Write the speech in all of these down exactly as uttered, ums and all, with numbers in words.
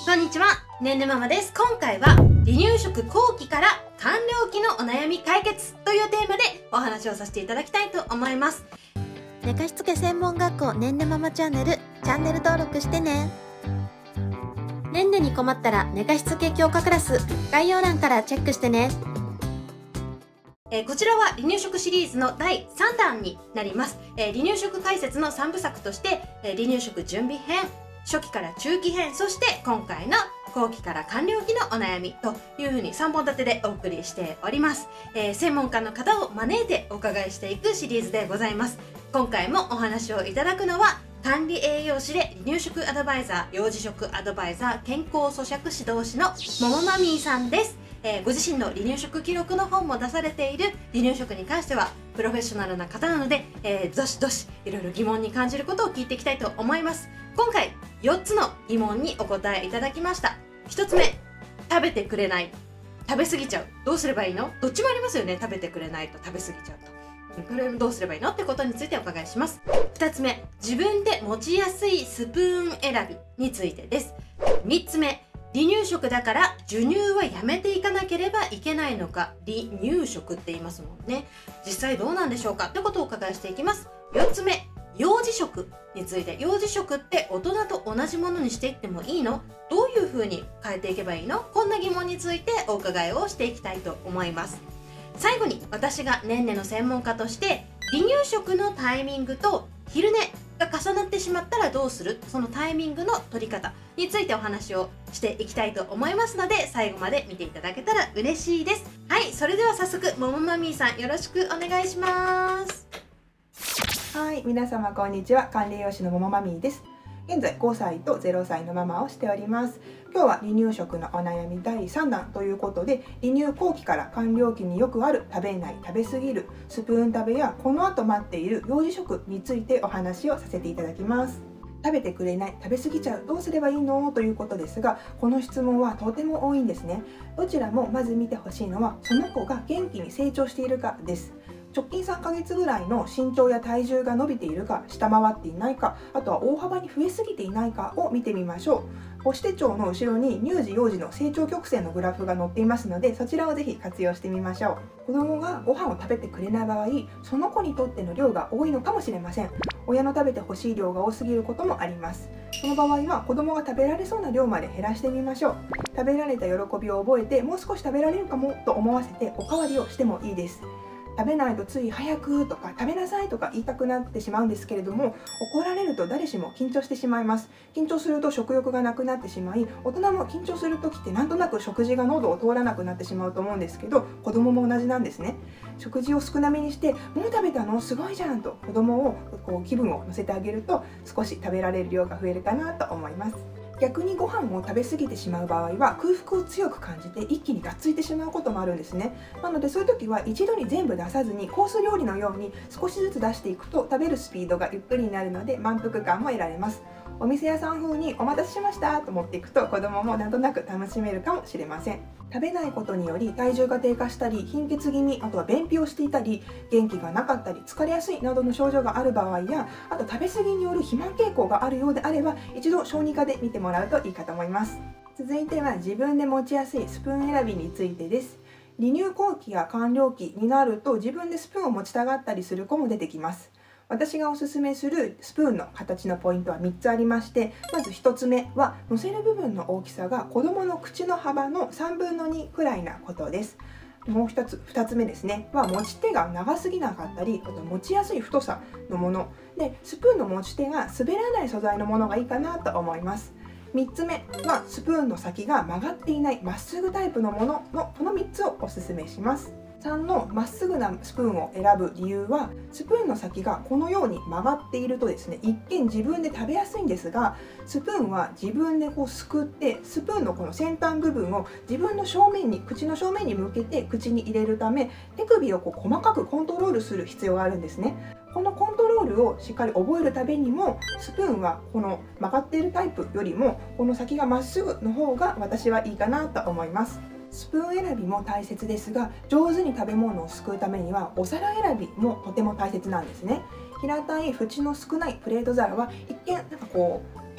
こんにちは、ねんねママです。今回は離乳食後期から完了期のお悩み解決というテーマでお話をさせていただきたいと思います。 寝かしつけ専門学校ねんねママチャンネル、チャンネル登録してね。ねんねに困ったら寝かしつけ強化クラス、概要欄からチェックしてね。 えー、こちらは離乳食シリーズのだいさんだんになります。えー、離乳食解説のさんぶさくとして、えー、離乳食準備編、初期から中期編、そして今回の後期から完了期のお悩みというふうにさんぼん立てでお送りしております。えー、専門家の方を招いてお伺いしていくシリーズでございます。今回もお話をいただくのは管理栄養士で離乳食アドバイザー、幼児食アドバイザー、健康咀嚼指導士のももマミーさんです。えー、ご自身の離乳食記録の本も出されている離乳食に関してはプロフェッショナルな方なので、えー、どしどしいろいろ疑問に感じることを聞いていきたいと思います。今回よっつの疑問にお答えいただきました。ひとつめ、食べてくれない、食べ過ぎちゃう、どうすればいいの？どっちもありますよね。食べてくれないと食べ過ぎちゃうと、これどうすればいいのってことについてお伺いします。ふたつめ、自分で持ちやすいスプーン選びについてです。みっつめ、離乳食だから授乳はやめていかなければいけないのか、離乳食って言いますもんね。実際どうなんでしょうかってことをお伺いしていきます。よっつめ、幼児食について。幼児食って大人と同じものにしていってもいいの？どういう風に変えていけばいいの？こんな疑問についてお伺いをしていきたいと思います。最後に私がねんねの専門家として離乳食のタイミングと昼寝が重なってしまったらどうする？そのタイミングの取り方についてお話をしていきたいと思いますので、最後まで見ていただけたら嬉しいです。はい、それでは早速ももマミーさんよろしくお願いします。 はい、皆様こんにちは。管理栄養士のももマミーです。現在ごさいとゼロさいのママをしております。今日は離乳食のお悩みだいさんだんということで、離乳後期から完了期によくある食べない、食べ過ぎる、スプーン食べやこの後待っている幼児食についてお話をさせていただきます。食べてくれない、食べ過ぎちゃう、どうすればいいのということですが、この質問はとても多いんですね。どちらもまず見てほしいのは、その子が元気に成長しているかです。直近さんかげつぐらいの身長や体重が伸びているか、下回っていないか、あとは大幅に増えすぎていないかを見てみましょう。母子手帳の後ろに乳児幼児の成長曲線のグラフが載っていますので、そちらをぜひ活用してみましょう。子供がご飯を食べてくれない場合、その子にとっての量が多いのかもしれません。親の食べてほしい量が多すぎることもあります。その場合は子供が食べられそうな量まで減らしてみましょう。食べられた喜びを覚えて、もう少し食べられるかもと思わせておかわりをしてもいいです。食べないとつい早くとか食べなさいとか言いたくなってしまうんですけれども、怒られると誰しも緊張してしまいます。緊張すると食欲がなくなってしまい、大人も緊張する時ってなんとなく食事が喉を通らなくなってしまうと思うんですけど、子供も同じなんですね。食事を少なめにして、もう食べたのすごいじゃんと子供をこう気分を乗せてあげると、少し食べられる量が増えるかなと思います。逆にご飯を食べ過ぎてしまう場合は、空腹を強く感じて一気にがっついてしまうこともあるんですね。なのでそういう時は一度に全部出さずにコース料理のように少しずつ出していくと、食べるスピードがゆっくりになるので満腹感も得られます。お店屋さん風にお待たせしましたと持っていくと、子供もなんとなく楽しめるかもしれません。食べないことにより体重が低下したり、貧血気味、あとは便秘をしていたり、元気がなかったり、疲れやすいなどの症状がある場合や、あと食べ過ぎによる肥満傾向があるようであれば、一度小児科で見てもらうといいかと思います。続いては自分で持ちやすいスプーン選びについてです。離乳後期や完了期になると、自分でスプーンを持ちたがったりする子も出てきます。私がおすすめするスプーンの形のポイントはみっつありまして、まずひとつめは乗せる部分の大きさが子どもの口の幅のさんぶんのにくらいなことです。もう一つ、ふたつめですねは持ち手が長すぎなかったり、あと持ちやすい太さのもので、スプーンの持ち手が滑らない素材のものがいいかなと思います。みっつめはスプーンの先が曲がっていないまっすぐタイプのもののこのみっつをおすすめします。さんのまっすぐなスプーンを選ぶ理由は、スプーンの先がこのように曲がっているとですね、一見自分で食べやすいんですが、スプーンは自分でこうすくって、スプーンのこの先端部分を自分の正面に、口の正面に向けて口に入れるため、手首をこう細かくコントロールする必要があるんですね。このコントロールをしっかり覚えるためにも、スプーンはこの曲がっているタイプよりもこの先がまっすぐの方が私はいいかなと思います。スプーン選びも大切ですが、上手に食べ物をすくうためにはお皿選びもとても大切なんですね。平たい縁の少ないプレート皿は一見なんかこう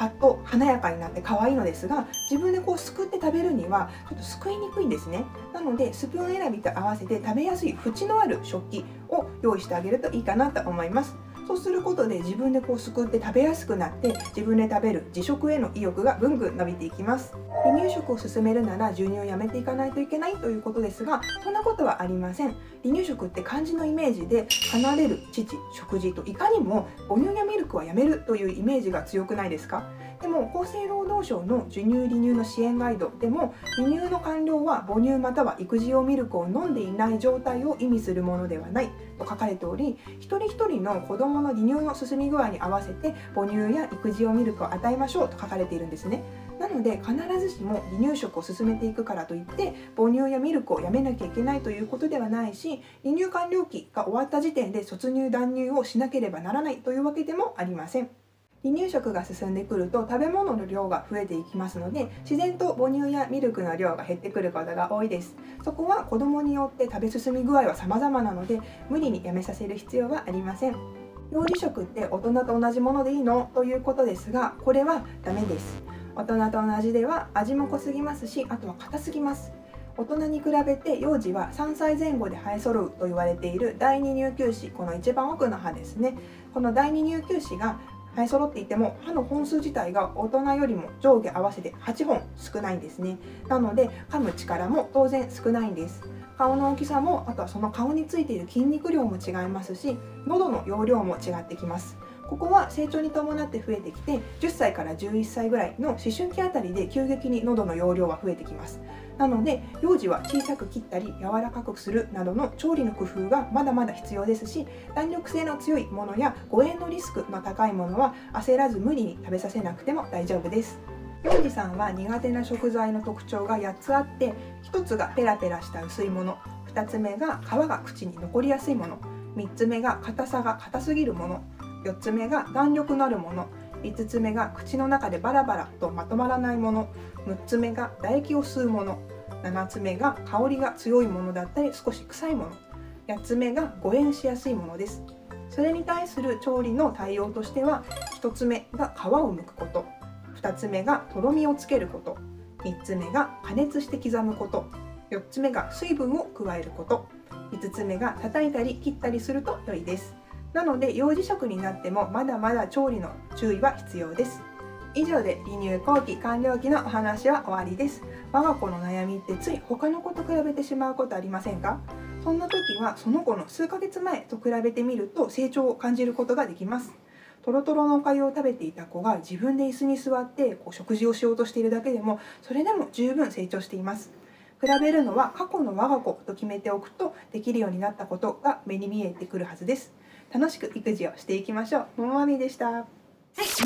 パッと華やかになって可愛いのですが、自分でこうすくって食べるにはちょっとすくいにくいんですね。なのでスプーン選びと合わせて食べやすい縁のある食器を用意してあげるといいかなと思います。そうすることで自分でこうすくって食べやすくなって、自分で食べる自食への意欲がぐんぐん伸びていきます。離乳食を進めるなら授乳をやめていかないといけないということですが、そんなことはありません。離乳食って漢字のイメージで、離れる父食事といかにも母乳やミルクはやめるというイメージが強くないですか？でも厚生労働省の授乳離乳の支援ガイドでも、離乳の完了は母乳または育児用ミルクを飲んでいない状態を意味するものではないと書かれており、一人一人の子どもの離乳の進み具合に合わせて母乳や育児用ミルクを与えましょうと書かれているんですね。なので必ずしも離乳食を進めていくからといって母乳やミルクをやめなきゃいけないということではないし、離乳完了期が終わった時点で卒乳断乳をしなければならないというわけでもありません。離乳食が進んでくると食べ物の量が増えていきますので、自然と母乳やミルクの量が減ってくることが多いです。そこは子どもによって食べ進み具合は様々なので、無理にやめさせる必要はありません。幼児食って大人と同じものでいいのということですが、これはダメです。大人と同じでは味も濃すぎますし、あとは硬すぎます。大人に比べて幼児はさんさいぜん後で生え揃うと言われている第二乳臼歯、この一番奥の歯ですね。この第二乳臼歯が生え揃っていても、歯の本数自体が大人よりも上下合わせてはちほん少ないんですね。なので噛む力も当然少ないんです。顔の大きさも、あとはその顔についている筋肉量も違いますし、喉の容量も違ってきます。ここは成長に伴って増えてきて、じゅっさいからじゅういっさいぐらいの思春期あたりで急激に喉の容量は増えてきます。なので幼児は小さく切ったり柔らかくするなどの調理の工夫がまだまだ必要ですし、弾力性の強いものや誤嚥のリスクの高いものは焦らず無理に食べさせなくても大丈夫です。幼児さんは苦手な食材の特徴がやっつあって、ひとつがペラペラした薄いもの、ふたつめが皮が口に残りやすいもの、みっつめが硬さが硬すぎるもの、よっつめが弾力のあるもの、いつつめが口の中でバラバラとまとまらないもの、むっつめが唾液を吸うもの、ななつめが香りが強いものだったり少し臭いもの、やっつめが誤嚥しやすいものです。それに対する調理の対応としては、ひとつめが皮を剥くこと、ふたつめがとろみをつけること、みっつめが加熱して刻むこと、よっつめが水分を加えること、いつつめが叩いたり切ったりすると良いです。なので幼児食になってもまだまだ調理の注意は必要です。以上で離乳後期完了期のお話は終わりです。我が子の悩みってつい他の子と比べてしまうことありませんか？そんな時はその子の数ヶ月前と比べてみると成長を感じることができます。トロトロのおかゆを食べていた子が自分で椅子に座ってこう食事をしようとしているだけでも、それでも十分成長しています。比べるのは過去の我が子と決めておくと、できるようになったことが目に見えてくるはずです。楽しく育児をしていきましょう。ももまみでした。 はい、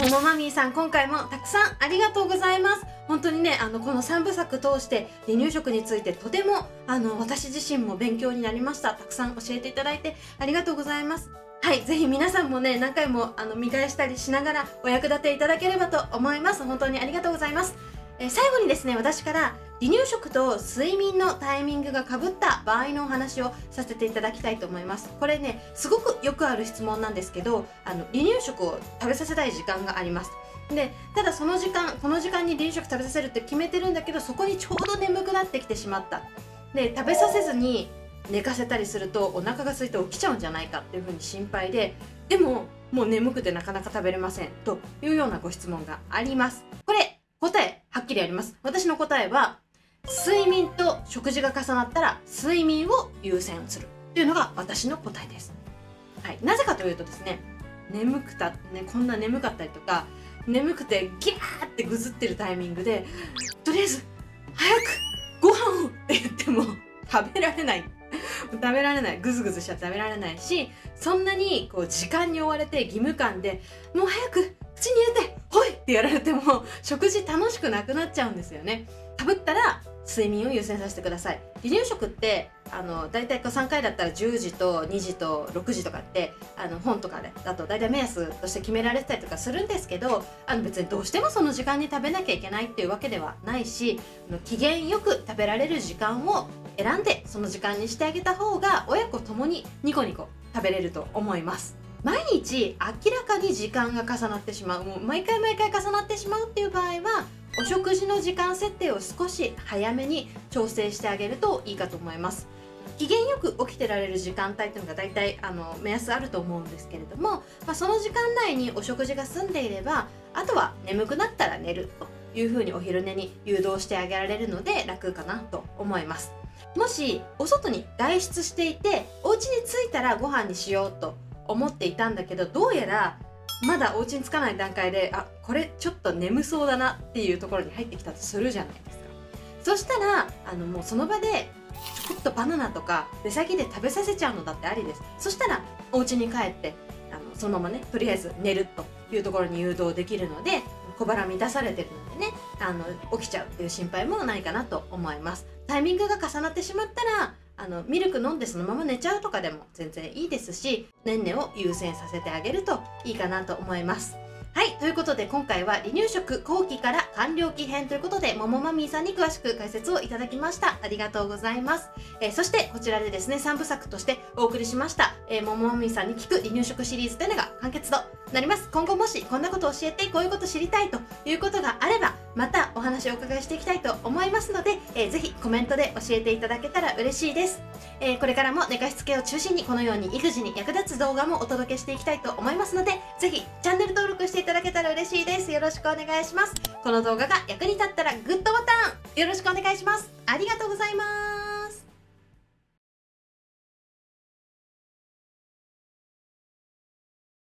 ももまみーさん、今回もたくさんありがとうございます。本当にね、あのこのさんぶさく通して離乳食についてとてもあの私自身も勉強になりました。たくさん教えていただいてありがとうございます。はい、ぜひ皆さんもね、何回もあの見返したりしながらお役立ていただければと思います。本当にありがとうございます。えー、最後にですね、私から離乳食と睡眠のタイミングがかぶった場合のお話をさせていただきたいと思います。これね、すごくよくある質問なんですけど、あの離乳食を食べさせたい時間があります。で、ただその時間、この時間に離乳食食べさせるって決めてるんだけど、そこにちょうど眠くなってきてしまった。で、食べさせずに寝かせたりするとお腹が空いて起きちゃうんじゃないかっていうふうに心配で、でももう眠くてなかなか食べれませんというようなご質問があります。これ答えはっきりあります。私の答えは、睡眠と食事が重なったら睡眠を優先するというのが私の答えです。はい、なぜかというとですね、眠くたね、こんな眠かったりとか、眠くてギャーってぐずってるタイミングで、とりあえず早くご飯をって言っても食べられない食べられない、ぐずぐずしちゃって食べられないし、そんなにこう時間に追われて義務感でもう早く口に入れてほいってやられても食事楽しくなくなっちゃうんですよね。かぶったら睡眠を優先させてください。離乳食ってあのだいたいさんかいだったらじゅうじとにじとろくじとかってあの本とかでだとだいたい目安として決められてたりとかするんですけど、あの別にどうしてもその時間に食べなきゃいけないっていうわけではないし、機嫌よく食べられる時間を選んでその時間にしてあげた方が親子ともにニコニコ食べれると思います。 毎日明らかに時間が重なってしまう、もう毎回毎回重なってしまうっていう場合は、お食事の時間設定を少し早めに調整してあげるといいかと思います。機嫌よく起きてられる時間帯っていうのが大体あの目安あると思うんですけれども、まあ、その時間内にお食事が済んでいれば、あとは眠くなったら寝るというふうにお昼寝に誘導してあげられるので楽かなと思います。もしお外に外出していて、お家に着いたらご飯にしようと思っていたんだけど、どうやらまだお家に着かない段階で、あ、これちょっと眠そうだなっていうところに入ってきたとするじゃないですか。そしたらあのもうその場でちょっとバナナとか出先で食べさせちゃうのだってありです。そしたらお家に帰ってあのそのままね、とりあえず寝るというところに誘導できるので、小腹満たされてるのでね、あの起きちゃうっていう心配もないかなと思います。タイミングが重なってしまったら、あのミルク飲んでそのまま寝ちゃうとかでも全然いいですし、ねんねを優先させてあげるといいかなと思います。はい、ということで今回は離乳食後期から完了期編ということで、ももマミーさんに詳しく解説をいただきました。ありがとうございます。えー、そしてこちらでですね、さんぶさくとしてお送りしました、えー、ももマミーさんに聞く離乳食シリーズというのが完結となります。今後もしこんなことを教えて、こういうこと知りたいということがあれば、またお話をお伺いしていきたいと思いますので、えー、ぜひコメントで教えていただけたら嬉しいです。えー、これからも寝かしつけを中心にこのように育児に役立つ動画もお届けしていきたいと思いますので、ぜひチャンネル登録していただけたら嬉しいです。よろしくお願いします。この動画が役に立ったらグッドボタンよろしくお願いします。ありがとうございます。